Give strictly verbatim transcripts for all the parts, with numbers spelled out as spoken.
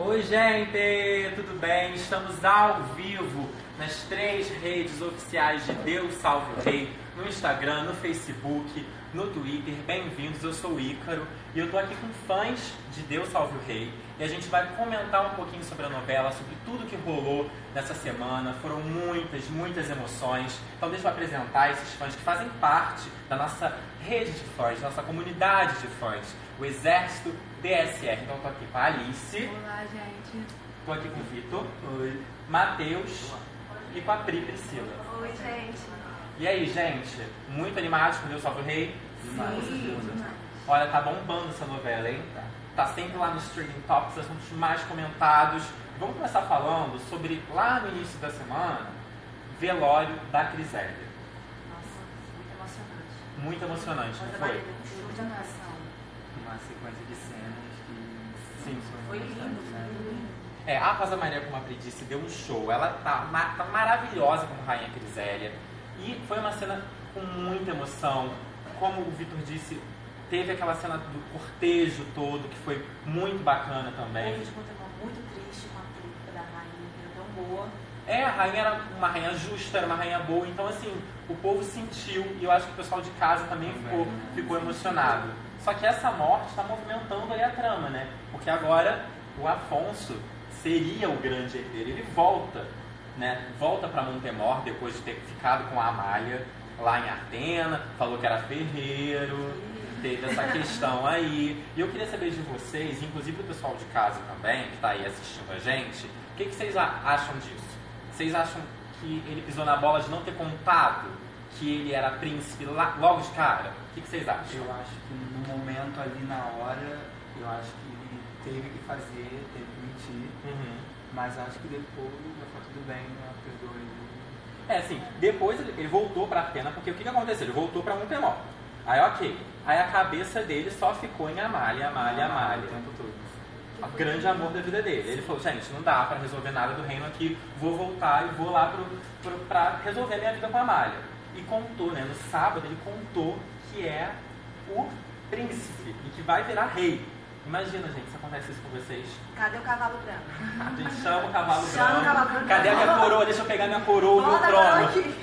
Oi, gente, tudo bem? Estamos ao vivo nas três redes oficiais de Deus Salve o Rei, no Instagram, no Facebook, no Twitter. Bem-vindos, eu sou o Ícaro e eu tô aqui com fãs de Deus Salve o Rei e a gente vai comentar um pouquinho sobre a novela, sobre tudo que rolou nessa semana. Foram muitas, muitas emoções. Então deixa eu apresentar esses fãs que fazem parte da nossa rede de fãs, nossa comunidade de fãs, o Exército D S R. Então eu tô aqui com a Alice. Olá, gente. Tô aqui com o Vitor. Oi. Matheus. E com a Pri Priscila. Oi, gente. E aí, gente? Muito animados com Deus Salve o Rei? Sim. Olha, tá bombando essa novela, hein? Tá sempre lá nos Streaming Tops, assuntos mais comentados. Vamos começar falando sobre, lá no início da semana, velório da Crisélia. Nossa, muito emocionante. Muito emocionante, não foi? Muita emoção. Uma sequência de cenas que Sim. Foi lindo, foi lindo. É, a Rosa Maria, como a Pri disse, deu um show. Ela tá, ma- tá maravilhosa como Rainha Crisélia. E foi uma cena com muita emoção. Como o Vitor disse, teve aquela cena do cortejo todo, que foi muito bacana também. Houve de conta muito triste com a perda da rainha, que era tão boa. É, a rainha era uma rainha justa, era uma rainha boa. Então, assim, o povo sentiu. E eu acho que o pessoal de casa também ficou, ficou emocionado. Só que essa morte está movimentando ali a trama, né? Porque agora o Afonso seria o grande herdeiro. Ele volta, né? Volta para Montemor depois de ter ficado com a Amália lá em Artena, falou que era ferreiro, teve essa questão aí. E eu queria saber de vocês, inclusive do pessoal de casa também, que está aí assistindo a gente, o que, que vocês a- acham disso? Vocês acham que ele pisou na bola de não ter contado que ele era príncipe lá, logo de cara? O que, que vocês acham? eu acho que no momento ali na hora, eu acho que ele teve que fazer, teve que mentir, Uhum. mas acho que depois já foi tudo bem, ela perdoou ele. É, assim, depois ele, ele voltou pra Atena, porque o que, que aconteceu? Ele voltou pra Montemor. Aí, ok. Aí a cabeça dele só ficou em Amália, Amália, Amália. O tempo todo. O grande amor da vida dele. Ele falou, gente, não dá pra resolver nada do reino aqui, vou voltar e vou lá pro, pro, pra resolver minha vida com a Amália. E contou, né, no sábado ele contou que é o príncipe e que vai virar rei. Imagina, gente, se acontece isso com vocês. Cadê o cavalo branco? A gente chama o cavalo Chama o branco. cavalo branco. Cadê a minha coroa? Deixa eu pegar minha coroa, meu Bota trono. aqui.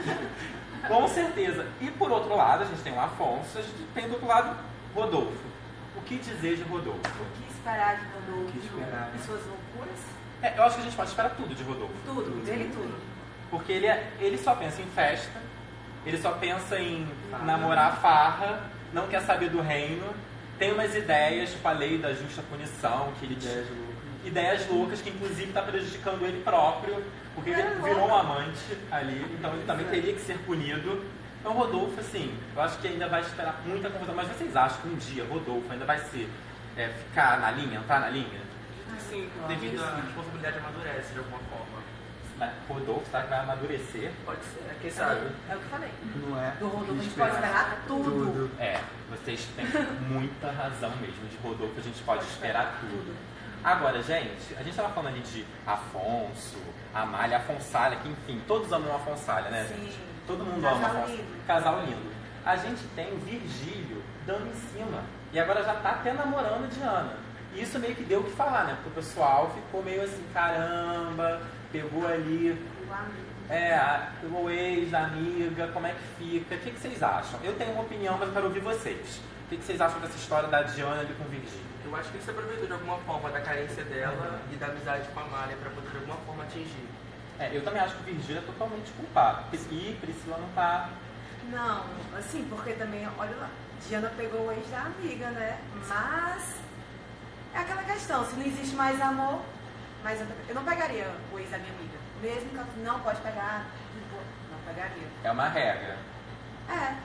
Com certeza. E por outro lado, a gente tem o Afonso, a gente tem do outro lado Rodolfo. O que dizer de Rodolfo? O que esperar de Rodolfo? O que esperar? E suas loucuras? É, eu acho que a gente pode esperar tudo de Rodolfo. Tudo, dele tudo. Porque ele, é, ele só pensa em festa, ele só pensa em namorar farra, não quer saber do reino, tem umas ideias, tipo a lei da justa punição, que ele Ideias loucas. ideias loucas que inclusive está prejudicando ele próprio, porque ele virou um amante ali, então ele também teria que ser punido. Então Rodolfo, assim, eu acho que ainda vai esperar muita confusão. Mas vocês acham que um dia Rodolfo ainda vai ser, é, ficar na linha, entrar na linha? Sim, devido à responsabilidade amadurece de alguma forma. Mas Rodolfo, será que vai amadurecer? Pode ser, quem sabe? É o que eu falei. Não é? Do Rodolfo O a que gente pode esperar tudo. Tudo. É, vocês têm muita razão mesmo. De Rodolfo a gente pode esperar tudo. Agora, gente, a gente estava falando ali de Afonso, Amália, Afonsalha, que enfim, todos amam a Afonsalha, né, Sim. gente? Todo mundo Casal ama a Afonso. lindo. Casal lindo. A gente tem o Virgílio dando em cima. E agora já tá até namorando a Diana. E isso meio que deu o que falar, né? Porque o pessoal ficou meio assim, caramba, pegou ali, O amigo. é, a- o ex, a amiga, como é que fica? O que, que vocês acham? Eu tenho uma opinião, mas eu quero ouvir vocês. O que, que vocês acham dessa história da Diana ali com o Virgílio? Eu acho que ele se aproveitou de alguma forma da carência dela e da amizade com a Amália pra poder de alguma forma atingir. É, eu também acho que o Virgílio é totalmente culpado. E Priscila não tá. Não, assim, porque também, olha lá, Diana pegou o ex da amiga, né? Mas é aquela questão, se não existe mais amor, mas eu, eu não pegaria o ex da minha amiga. Mesmo que eu não pode pegar, não pegaria. É uma regra. É.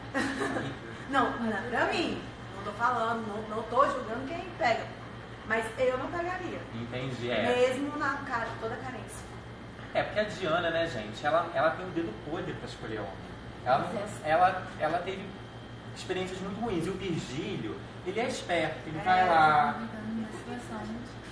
Não, não, pra mim, não tô falando, não, não tô julgando quem pega. Mas eu não pegaria. Entendi, é. Mesmo na cara, toda carência. É, porque a Diana, né, gente, ela, ela tem o dedo podre pra escolher homem. Ela, não- ela, ela teve experiências muito ruins. E o Virgílio, ele é esperto, ele vai lá. Aproveitando a situação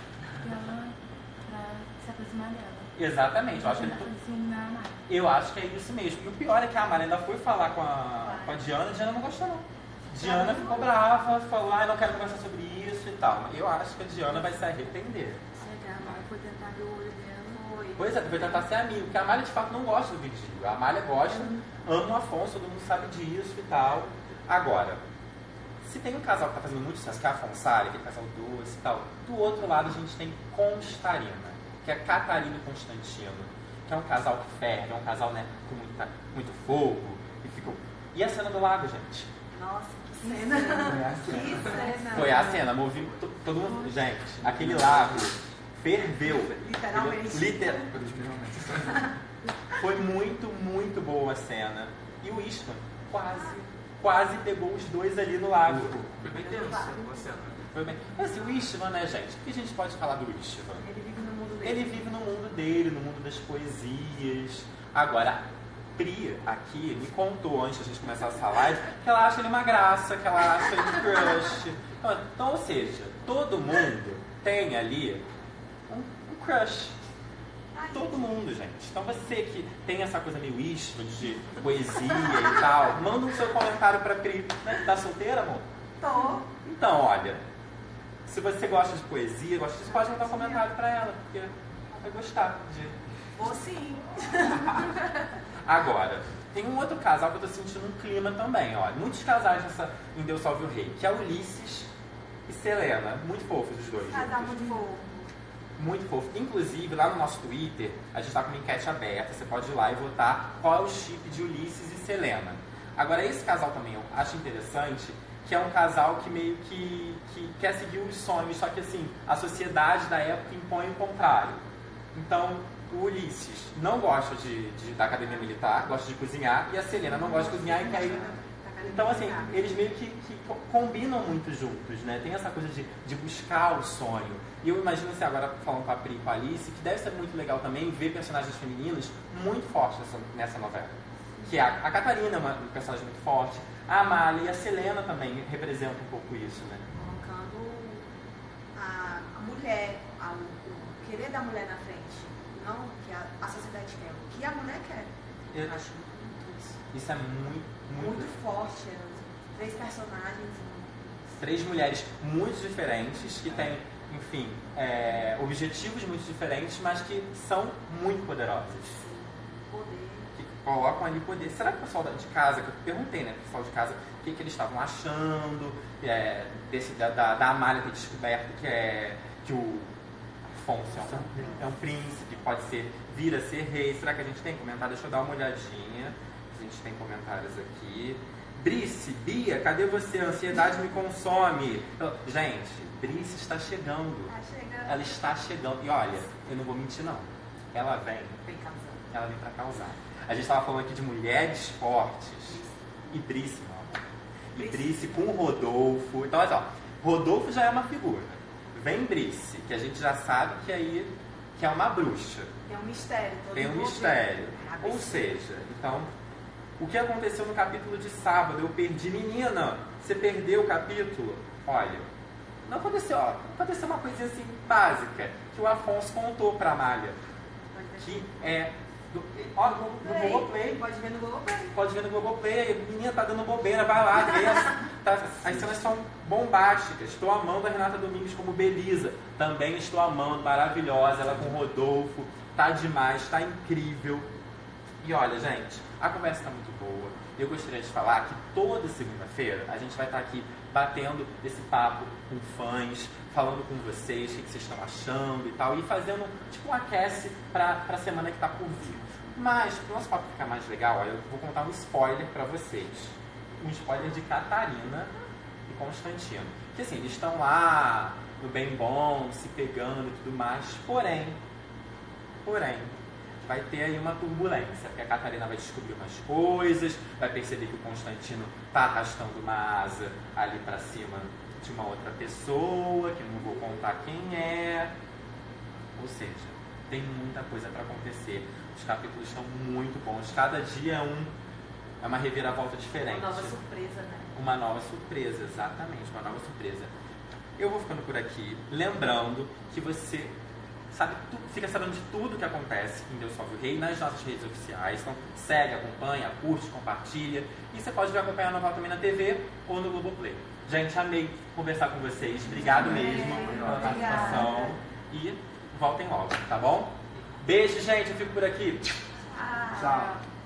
dela pra se aproximar dela. Exatamente, eu acho que ele. Pra ciúme na Amália. Eu acho que é isso mesmo. E o pior é que a Amália ainda foi falar com a, com a Diana, a Diana não gostou não. Diana ficou brava, falou, ai, não quero conversar sobre isso e tal. Eu acho que a Diana vai se arrepender. Chega que a Amália foi tentar ver o olho dela. Foi. Pois é, foi tentar ser amigo, porque a Amália de fato não gosta do Virgílio. A Amália gosta, ama o Afonso, todo mundo sabe disso e tal. Agora, se tem um casal que tá fazendo muito sucesso, que é a Fonsari, que é casal doce e tal, do outro lado a gente tem Constarina, que é Catarina e Constantino, que é um casal que ferve, é um casal, né, com muita, muito fogo, e ficou... E a cena do lago, gente? Nossa, que cena. Foi a Que cena. cena. Foi a cena, movi to- todo mundo... Gente, aquele lago ferveu. Literalmente. Liter... Foi muito, muito boa a cena. E o Istvan quase, quase pegou os dois ali no lago. Foi bem tenso a cena. Foi bem... Mas assim, o Istvan, né, gente? O que a gente pode falar do Istvan? Ele vive no mundo dele. Ele vive no mundo dele, no mundo das poesias. Agora, a Pri aqui me contou, antes da gente começar essa live, que ela acha ele uma graça, que ela acha ele crush. Então, então, ou seja, todo mundo tem ali um, um crush. Ai, Todo mundo, gente. Então você que tem essa coisa meio Istvan de poesia e tal, manda um seu comentário pra Pri. Né? Tá solteira, amor? tô. Então, olha, se você gosta de poesia, gosta disso, pode mandar um comentário pra ela, porque ela vai gostar de... Vou sim. Agora, tem um outro casal que eu tô sentindo um clima também, olha. Muitos casais nessa, em Deus Salve o Rei, que é Ulisses e Selena. Muito fofos os dois. Casal juntos. muito fofo. Muito fofo. Inclusive, lá no nosso Twitter, a gente tá com uma enquete aberta. Você pode ir lá e votar qual é o chip de Ulisses e Selena. Agora, esse casal também eu acho interessante, que é um casal que meio que, que quer seguir os sonhos, só que assim, a sociedade da época impõe o contrário. Então, o Ulisses não gosta de, de, da academia militar, gosta de cozinhar, e a Selena não gosta de cozinhar e quer ir. Então, assim, eles meio que, que co- combinam muito juntos, né? Tem essa coisa de, de buscar o sonho. E eu imagino, assim, agora falando com a Pri e com a Alice, que deve ser muito legal também ver personagens femininas muito fortes nessa, nessa novela. Que a, a Catarina é uma, um personagem muito forte, a Amália e a Selena também representam um pouco isso, né? Colocando a, a mulher, a, o querer da mulher na frente. Não o que a, a sociedade quer, o que a mulher quer. Eu Acho muito isso. Isso é muito, muito... Muito forte. é, Três personagens. Três mulheres muito diferentes, que têm, enfim, é, objetivos muito diferentes, mas que são muito poderosas. Poder. Que colocam ali poder. Será que o pessoal de casa, que eu perguntei, né, pro pessoal de casa, o que, que eles estavam achando é, desse, da, da, da Amália ter descoberto que, é, que o Afonso é um, é um príncipe, pode ser, vir a ser rei. Será que a gente tem comentário? Deixa eu dar uma olhadinha. A gente tem comentários aqui. Brice, Bia, cadê você? A ansiedade me consome. Então, gente, Brice está chegando. Ah, chega. Ela está chegando. E olha, eu não vou mentir não. Ela vem, Bem causando. ela vem para causar. A gente estava falando aqui de mulheres fortes. E Brice, não. E Brice com o Rodolfo. Então, olha só, Rodolfo já é uma figura. Vem Brice, que a gente já sabe que aí que é uma bruxa. Tem um mistério. todo Tem um mundo mistério. vê. Ou seja, então, o que aconteceu no capítulo de sábado? Eu perdi. Menina, você perdeu o capítulo? Olha, não aconteceu, ó, aconteceu uma coisinha assim básica, que o Afonso contou pra Amália, que é... Do, ó, no, no Globoplay. Pode ver no Globoplay. Pode ver no Globoplay, a menina tá dando bobeira, vai lá, vê. As, tá, as cenas são bombásticas. Estou amando a Renata Domingues como Belisa. Também estou amando, maravilhosa, ela com o Rodolfo. Tá demais, tá incrível. E olha, gente, a conversa tá muito boa. Eu gostaria de falar que toda segunda-feira a gente vai estar aqui batendo esse papo com fãs, falando com vocês, o que vocês estão achando e tal, e fazendo tipo um aquece para a semana que está por vir. Mas, para o nosso papo ficar mais legal, olha, eu vou contar um spoiler para vocês. Um spoiler de Catarina e Constantino. Que assim, eles estão lá, no bem bom, se pegando e tudo mais, porém, porém, vai ter aí uma turbulência, porque a Catarina vai descobrir umas coisas, vai perceber que o Constantino tá arrastando uma asa ali para cima de uma outra pessoa, que eu não vou contar quem é. Ou seja, tem muita coisa para acontecer. Os capítulos estão muito bons. Cada dia é um é uma reviravolta diferente. Uma nova surpresa, né? Uma nova surpresa, exatamente, uma nova surpresa. Eu vou ficando por aqui, lembrando que você sabe, tu, fica sabendo de tudo que acontece em Deus Salve o Rei nas nossas redes oficiais. Então segue, acompanha, curte, compartilha. E você pode vir acompanhar a novela também na T V ou no Globoplay. Gente, amei conversar com vocês. Obrigado mesmo pela participação. E voltem logo, tá bom? Beijo, gente. Eu fico por aqui. Ah. Tchau.